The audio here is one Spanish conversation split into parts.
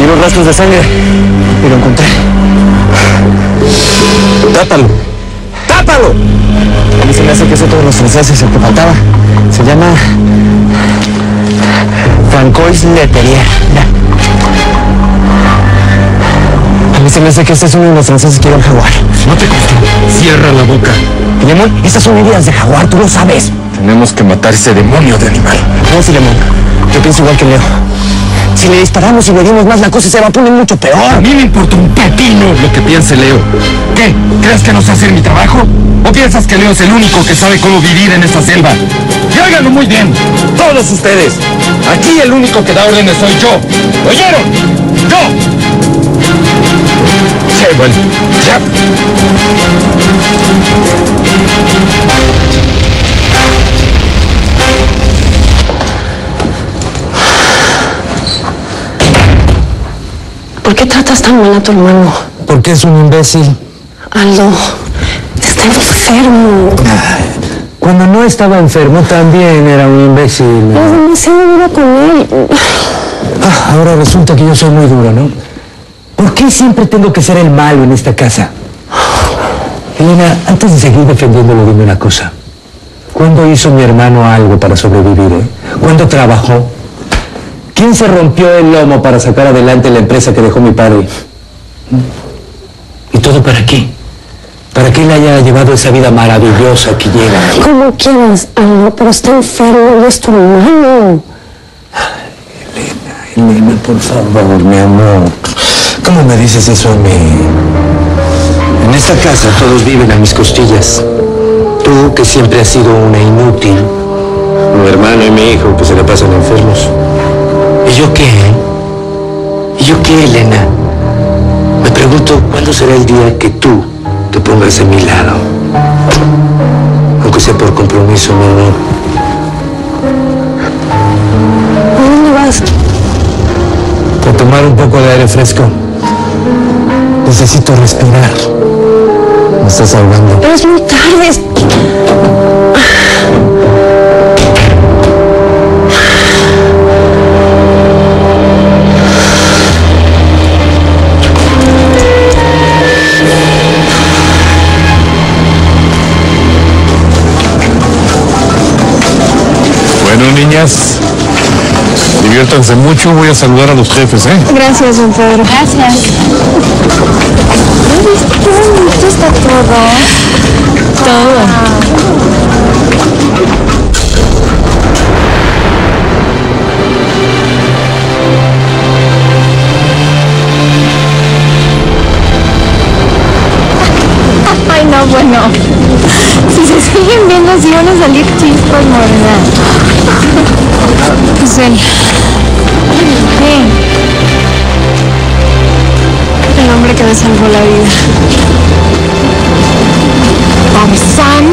Siguieron rastros de sangre y lo encontré. ¡Trátalo! ¡Trátalo! A mí se me hace que es otro de los franceses, el que faltaba. Se llama... Francois Leterrier. A mí se me hace que este es uno de los franceses que iba al jaguar. No te confío. Cierra la boca. Filemón, estas son heridas de jaguar, tú lo sabes. Tenemos que matar ese demonio de animal. No, Filemón. Yo pienso igual que Leo. Si le disparamos y le dimos más, la cosa se va a poner mucho peor. A mí me importa un pepino lo que piense Leo. ¿Qué? ¿Crees que no sé hacer mi trabajo? ¿O piensas que Leo es el único que sabe cómo vivir en esta selva? Y háganlo muy bien, todos ustedes. Aquí el único que da órdenes soy yo. ¿Oyeron? ¡Yo! Sí, bueno, ya. ¿Por qué tratas tan mal a tu hermano? Porque es un imbécil. Aldo, está enfermo. Cuando no estaba enfermo también era un imbécil. Es demasiado dura con él. Ahora resulta que yo soy muy duro, ¿no? ¿Por qué siempre tengo que ser el malo en esta casa? Elena, antes de seguir defendiéndolo, dime una cosa. ¿Cuándo hizo mi hermano algo para sobrevivir, ¿Cuándo trabajó? ¿Quién se rompió el lomo para sacar adelante la empresa que dejó mi padre? ¿Y todo para qué? ¿Para qué le haya llevado esa vida maravillosa que llega? Como quieras, Aldo, pero está enfermo y es tu hermano. Elena, por favor, mi amor. ¿Cómo me dices eso a mí? En esta casa todos viven a mis costillas. Tú, que siempre has sido una inútil. Mi hermano y mi hijo, que se la pasan enfermos. ¿Y yo qué? ¿Y yo qué, Elena? Me pregunto, ¿cuándo será el día que tú te pongas a mi lado? Aunque sea por compromiso, mi amor. ¿A dónde vas? A tomar un poco de aire fresco. Necesito respirar. Me estás ahogando. Pero es muy tarde. Bueno, niñas, diviértanse mucho. Voy a saludar a los jefes, ¿eh? Gracias, don Pedro. Gracias. ¿Viste qué bonito está todo? Ay, no, bueno. Si se siguen viendo así van a salir chispas, morena. Pues ven. Ven. El hombre que me salvó la vida. Tarzán.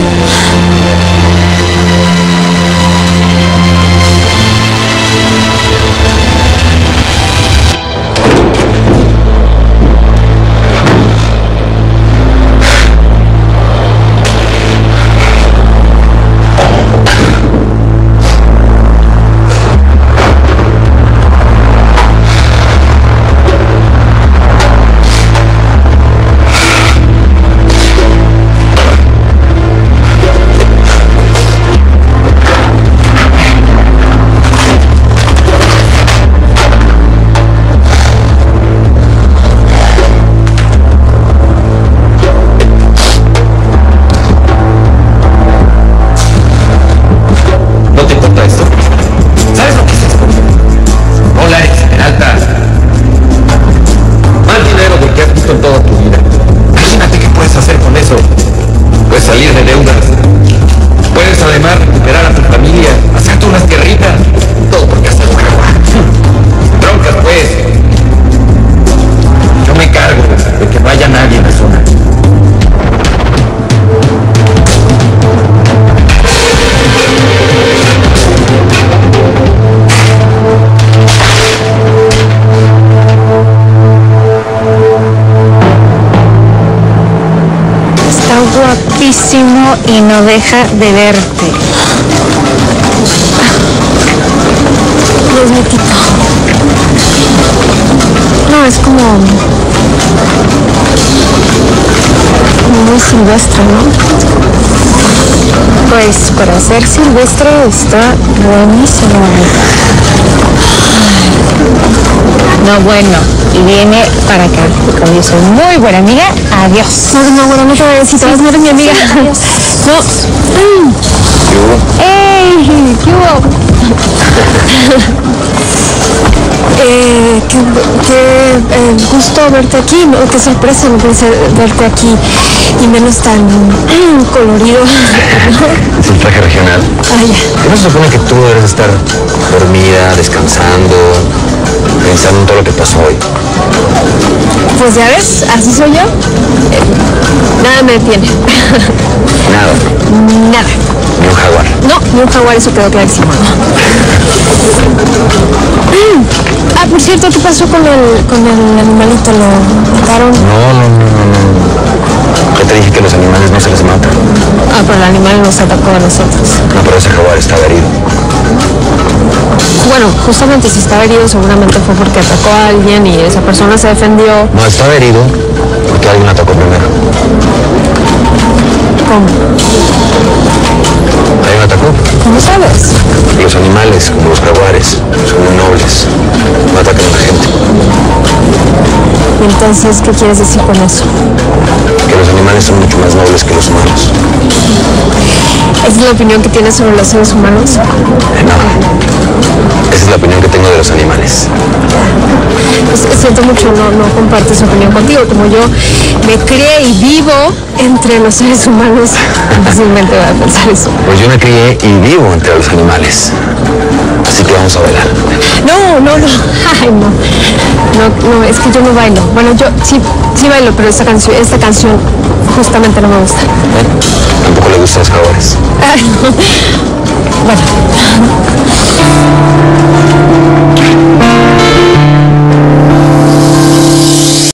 Guapísimo y no deja de verte. Dios mío. es como muy silvestre, ¿no? Pues para ser silvestre está buenísimo. No, bueno, y viene para acá. Como yo soy muy buena amiga, adiós. No, bueno, no te voy a decir, no eres mi amiga. No. ¡Ey! ¿Qué hubo? Qué gusto verte aquí, ¿no? Qué sorpresa, no pensé verte aquí y menos tan colorido. Es el traje regional. Ah, ya. ¿No se supone que tú debes estar dormida, descansando, pensando en todo lo que pasó hoy? Pues ya ves, así soy yo. Nada me detiene. Nada. Nada. Ni un jaguar. No, ni un jaguar, eso quedó clarísimo. Ah, por cierto, ¿qué pasó con el animalito? ¿Lo mataron? No. Ya te dije que los animales no se les matan. Ah, pero el animal nos atacó a nosotros. No, pero ese jaguar estaba herido. Bueno, justamente si estaba herido seguramente fue porque atacó a alguien y esa persona se defendió. No, estaba herido porque alguien lo atacó primero. ¿Cómo? Alguien lo atacó. ¿Cómo sabes? Los animales, como los jaguares, son muy nobles. No atacan a la gente. Entonces, ¿qué quieres decir con eso? Que los animales son mucho más nobles que los humanos. ¿Esa es la opinión que tienes sobre los seres humanos? No. Esa es la opinión que tengo de los animales. Pues, siento mucho no comparto esa opinión contigo. Como yo me crié y vivo entre los seres humanos, difícilmente voy a pensar eso. Pues yo me crié y vivo entre los animales. Así que vamos a bailar. No. Ay, no, es que yo no bailo. Bueno, yo sí bailo, pero esta canción justamente no me gusta. Tampoco le gustan los jaguares. Ay, no. Bueno.